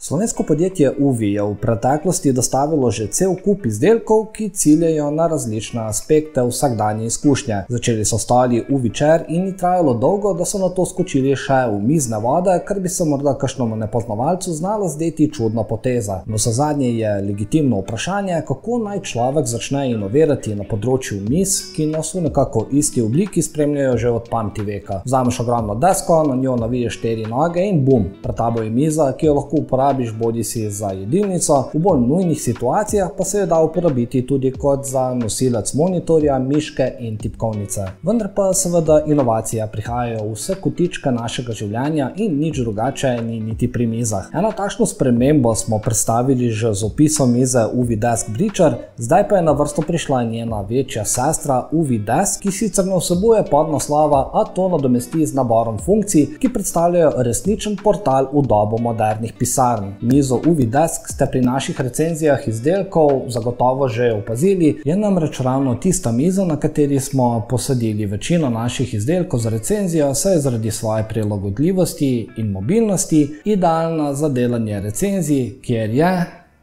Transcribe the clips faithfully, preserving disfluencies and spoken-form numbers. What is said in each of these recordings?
Slovensko podjetje Uvi je v preteklosti dostavilo že cel kup izdelkov, ki ciljajo na različne aspekte vsakdanje izkušnje. Začeli so stali Uvi Chair in ni trajalo dolgo, da so na to skočili še v mizne vode, kar bi se morda kakšnemu nepoznavalcu znalo zdeti čudna poteza. No, zadnje je legitimno vprašanje, kako naj človek začne inovirati na področju miz, ki nas v nekako isti obliki spremljajo že od pameti veka. Vzameš ogromno desko, na njo naviješ štiri noge in bum, pred tabo je miza, ki jo lahko uporabiš bodi si za jedilnico, v bolj nujnih situacijah pa se jo da uporabiti tudi kot za nosilec monitorja, miške in tipkovnice. Vendar pa seveda inovacije prihajajo v vse kotičke našega življenja in nič drugače ni niti pri mizah. Eno takšno spremembo smo predstavili že z opisom mize Uvi Desk Bridger, zdaj pa je na vrsto prišla njena večja sestra Uvi Desk, ki sicer ne vsebuje podnaslova, a to nadomesti z naborom funkcij, ki predstavljajo resničen portal v dobo modernih pisarn. Mizo Uvi Desk ste pri naših recenzijah izdelkov zagotovo že opazili, je namreč ravno tista miza, na kateri smo posadili večino naših izdelkov za recenzijo, saj je zaradi svoje prilagodljivosti in mobilnosti idealna za delanje recenzij, kjer je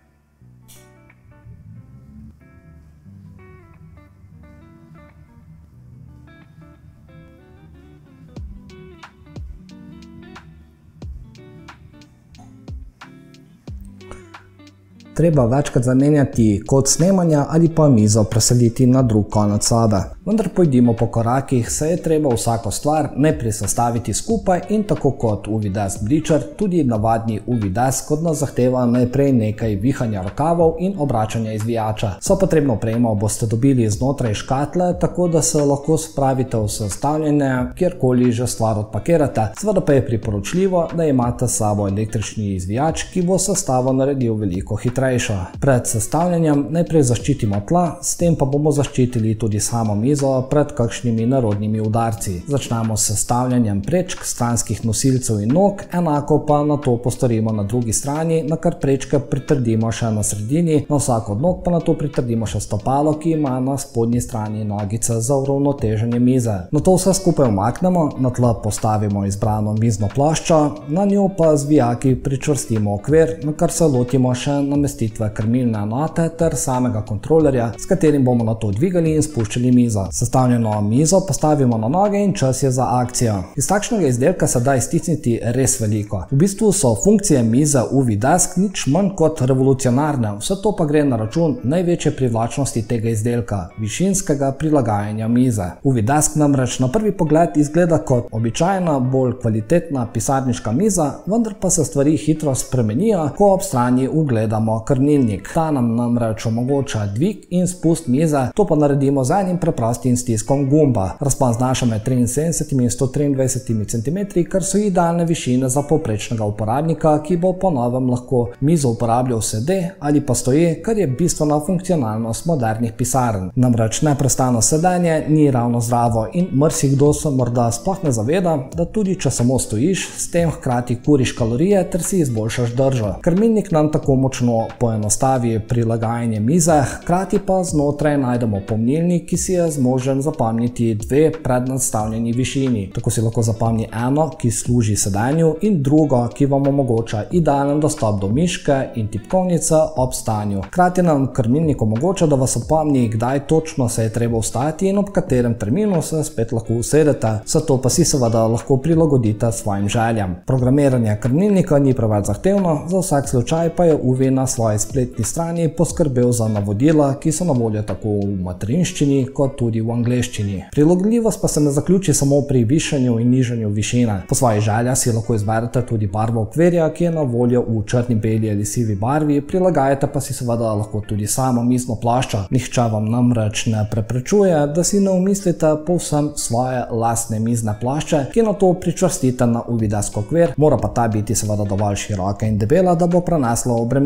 treba večkrat zamenjati kot snemanja ali pa mizo preseliti na drug konec sobe. Vendar pojdimo po korakih, saj je treba vsako stvar najprej sestaviti skupaj in tako kot Uvi Desk Bridger, tudi navadni Uvi Desk od nas zahteva najprej nekaj vihanja rokavov in obračanja izvijača. So potrebno opremo boste dobili znotraj škatle, tako da se lahko spravite v sestavljanje, kjerkoli že stvar odpakirate. Seveda pa je priporočljivo, da imate s sabo električni izvijač, ki bo sestavo naredil veliko hitreje. Pred sestavljanjem najprej zaščitimo tla, s tem pa bomo zaščitili tudi samo mizo pred kakšnimi nerodnimi udarci. Začnemo s sestavljanjem prečk, stranskih nosilcev in nog, enako pa na to postorimo na drugi strani, na kar prečke pritrdimo še na sredini, na vsako od nog pa na to pritrdimo še stopalo, ki ima na spodnji strani nogice za uravnoteženje mize. Na to vse skupaj umaknemo, na tla postavimo izbrano mizno ploščo, na njo pa z vijaki pričvrstimo okvir, na kar se lotimo še namestitve krmilne enote ter samega kontrolerja, s katerim bomo na to dvigali in spuščali mizo. Sestavljeno mizo postavimo na noge in čas je za akcijo. Iz takšnega izdelka se da iztisniti res veliko. V bistvu so funkcije mize Uvi Desk nič manj kot revolucionarne, vse to pa gre na račun največje privlačnosti tega izdelka, višinskega prilagajanja mize. Uvi Desk namreč na prvi pogled izgleda kot običajna, bolj kvalitetna pisarniška miza, vendar pa se stvari hitro spremenijo, ko ob strani ugledamo krmilnik. Ta nam namreč omogoča dvig in spust mize, to pa naredimo z enim preprostim stiskom gumba. Razpon znaša med triinsedemdeset in sto triindvajset centimetri, kar so idealne višine za povprečnega uporabnika, ki bo po novem lahko mizo uporabljal sede ali pa stoje, kar je bistvena funkcionalnost modernih pisarn. Namreč neprestano sedenje ni ravno zdravo in marsikdo se morda sploh ne zaveda, da tudi če samo stojiš, s tem hkrati kuriš kalorije ter si izboljšaš držo. Krmilnik nam tako močno poenostavi prilagajanje mize, hkrati pa znotraj najdemo pomnilnik, ki si je zmožen zapomniti dve prednastavljeni višini. Tako si lahko zapomni eno, ki služi sedenju, in drugo, ki vam omogoča idealen dostop do miške in tipkovnice ob stanju. Hkrati nam krmilnik omogoča, da vas opomni, kdaj točno se je treba vstati in ob katerem terminu se spet lahko usedete. Vse to pa si seveda lahko prilagodite svojim željam. Programiranje krmilnika ni preveč zahtevno, za vsak slučaj pa je Uvi na svoji spletni strani poskrbel za navodila, ki so na voljo tako v materinščini kot tudi v angleščini. Prilagodljivost pa se ne zaključi samo pri višanju in nižanju višine. Po svoji želji si lahko izberete tudi barvo okvirja, ki je na voljo v črni, beli ali sivi barvi, prilagajate pa si seveda lahko tudi samo mizno ploščo. Nihče vam namreč ne preprečuje, da si ne umislite povsem svoje lastne mizne plošče, ki na to pričvrstite na Uvi Desk okvir, mora pa ta biti seveda dovolj široka in debela, da bo prenesla obremenitve.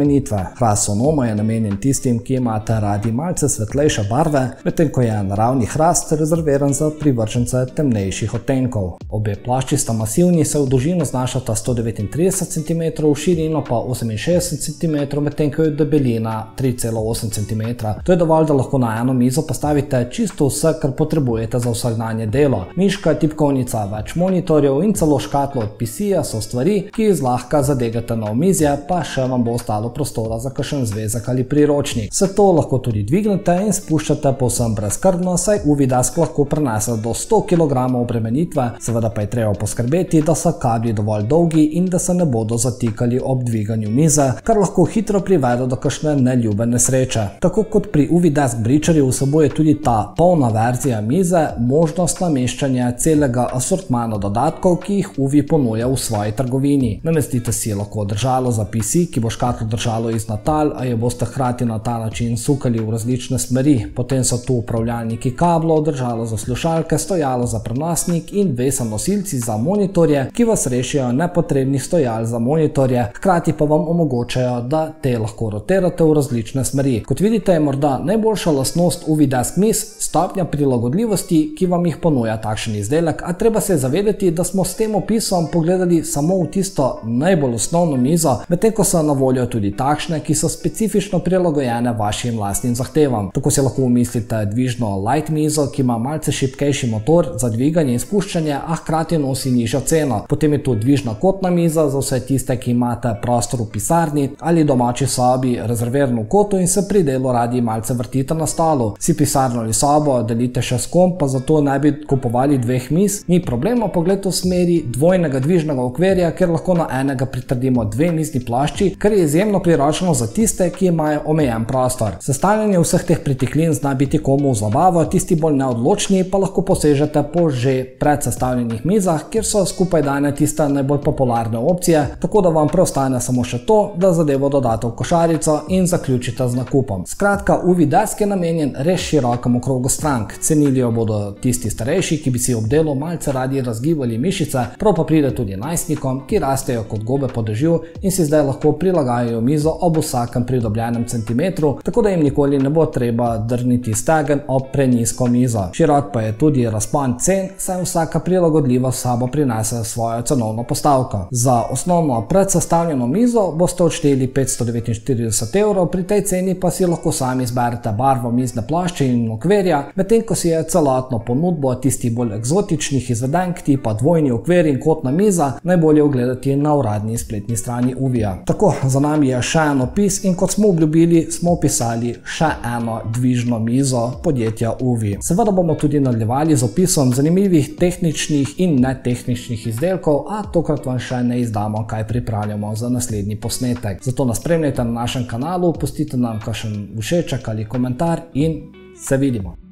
Hrast Sonoma je namenjen tistim, ki imate radi malce svetlejše barve, medtem ko je naravni hrast rezerviran za privržence temnejših odtenkov. Obe plošči sta masivni, se v dolžino znašata sto devetintrideset centimetrov, v širino pa oseminšestdeset centimetrov, medtem ko je debelina tri cela osem centimetra. To je dovolj, da lahko na eno mizo postavite čisto vse, kar potrebujete za vsakdanje delo. Miška, tipkovnica, več monitorjev in celo škatlo od P C-ja so stvari, ki zlahka zadegate na omizje, pa še vam bo ostalo prostora za kakšen zvezek ali priročnik. Vse to lahko tudi dvignete in spuščate povsem brezskrbno, saj U V desk lahko prenese do sto kilogramov obremenitve, seveda pa je treba poskrbeti, da so kabli dovolj dolgi in da se ne bodo zatikali ob dviganju mize, kar lahko hitro privede do kakšne neljube nesreče. Tako kot pri U V desk Breacherju vsebuje tudi ta polna verzija mize možnost nameščanja celega asortmana dodatkov, ki jih U V ponuja v svoji trgovini. Namestite si lahko držalo za P C, ki bo škatlo držalo iz natal, a jo boste hkrati na ta način sukali v različne smeri. Potem so tu upravljalniki kablov, držalo za slušalke, stojalo za prenosnik in vesa nosilci za monitorje, ki vas rešijo nepotrebnih stojal za monitorje, hkrati pa vam omogočajo, da te lahko rotirate v različne smeri. Kot vidite, je morda najboljša lastnost U V desk miz stopnja prilagodljivosti, ki vam jih ponuja takšen izdelek, a treba se zavedati, da smo s tem opisom pogledali samo v tisto najbolj osnovno mizo, medtem ko so na voljo tudi takšne, ki so specifično prilagojene vašim lastnim zahtevam. Tako si lahko umislite dvižno light mizo, ki ima malce šibkejši motor za dviganje in spuščanje, a hkrati nosi nižjo ceno. Potem je tu dvižna kotna miza za vse tiste, ki imate prostor v pisarni ali domači sobi rezerviran v kotu in se pri delu radi malce vrtite na stolu. Si pisarno ali sobo delite še s kom, pa zato ne bi kupovali dveh miz, ni problema, pogled v smeri dvojnega dvižnega okvirja, kjer lahko na enega pritrdimo dve mizni plošči, kar je izjemno priročno za tiste, ki imajo omejen prostor. Sestavljanje vseh teh pritiklin zna biti komu v zabavo, tisti bolj neodločni pa lahko posežete po že predsestavljenih mizah, kjer so skupaj dane tiste najbolj popularne opcije, tako da vam preostane samo še to, da zadevo dodate v košarico in zaključite z nakupom. Skratka, U V desk je namenjen res širokemu krogu strank. Cenili jo bodo tisti starejši, ki bi si ob delu malce radi razgibali mišice, prav pa pride tudi najstnikom, ki rastejo kot gobe po dežju in si zdaj lahko prilagajajo mizo ob vsakem pridobljenem centimetru, tako da jim nikoli ne bo treba drniti stegen ob prenizko mizo. Širok pa je tudi razpon cen, saj vsaka prilagodljiva sabo prinese svojo cenovno postavko. Za osnovno predsestavljeno mizo boste odšteli petsto devetinštirideset evrov, pri tej ceni pa si lahko sami izberete barvo mizne plošče in okvirja, medtem ko si je celotno ponudbo tistih bolj eksotičnih izvedenk tipa dvojni okvir in kotna miza najbolje ogledati na uradni spletni strani U V-ja. Tako, za nami je še en opis in kot smo obljubili, smo opisali še eno dvižno mizo podjetja U V. Seveda bomo tudi nadaljevali z opisom zanimivih tehničnih in netehničnih izdelkov, a tokrat vam še ne izdamo, kaj pripravljamo za naslednji posnetek. Zato nas spremljajte na našem kanalu, pustite nam kakšen všeček ali komentar in se vidimo.